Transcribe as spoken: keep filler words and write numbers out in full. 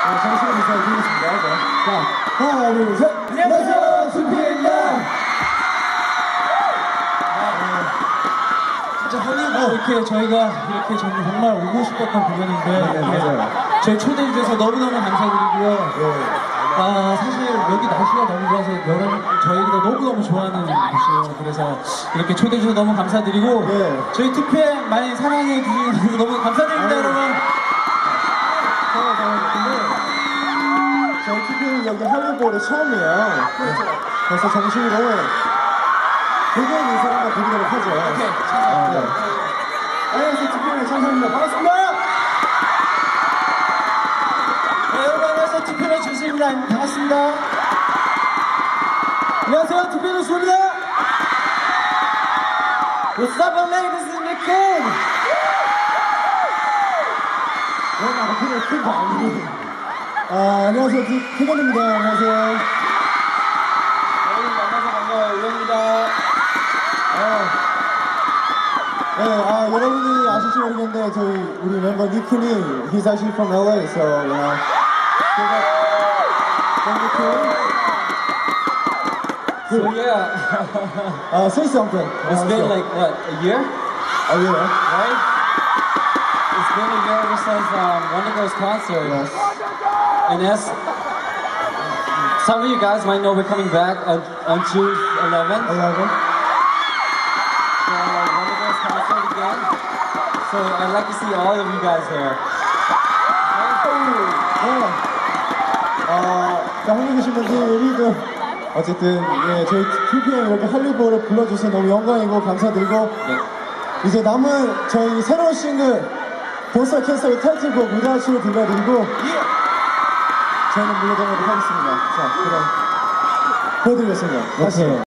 정식으로 인사드리겠습니다. 자, 하나, 둘, 셋. 안녕하세요, 투피엠입니다. 진짜 홀리우드 이렇게 저희가 이렇게 정말 오고 싶었던 공연인데 네, 맞아요. 저희 초대해 주셔서 너무너무 감사드리고요. 네. 아, 사실 여기 날씨가 너무 좋아서 여러분 저희가 너무너무 좋아하는 곳이에요. 그래서 이렇게 초대해 주셔서 너무 감사드리고 네. 저희 투피엠 많이 사랑해 주셔서 너무 감사드립니다. 아유. 여러분. 근데 저희 투피엠이 여기 할리우드에 처음이에요. 그래서 정식으로 개개인 인사를 한번 드리도록 하죠. 오케이. 아, 네. 안녕하세요, 투피엠의 찬성입니다. 반갑습니다. 네, 여러분 안녕하세요. 투피엠의 준수입니다. 반갑습니다. 안녕하세요. 투피엠의 수입니다. What's up, L A? This is Nick King. 왜 나한테 큰거 아니에요? 아, 안녕하세요, 투피엠입니다. 안녕하세요. 여러분 만나서 반가워요. 우영입니다. 네, 아, 여러분이 아실지 모르겠는데, 저희, 우리 멤버 니쿤이, he's actually from L A, so, you know. From 니쿤. So yeah, Uh, say something. it's Uh, been so- like what, a year, Oh, yeah. right? It's been a year ever since um, Wonder Girls concert. Yes. And as some of you guys might know, we're coming back on, on June eleventh. eleven. So Wonder Girls concert again. So I'd like to see all of you guys there. 네. 어, 자, 한국에 계신 분들도 어쨌든, 예, 저희 투피엠 이렇게 할리우드를 불러주셔서 너무 영광이고 감사드리고, 네. 이제 남은 저희 새로운 싱글, 본스타 캔서의 타이틀곡 무대하시로 들려드리고, 저희는 물러가도록 하겠습니다. 자, 그럼 보여드리겠습니다. 다시.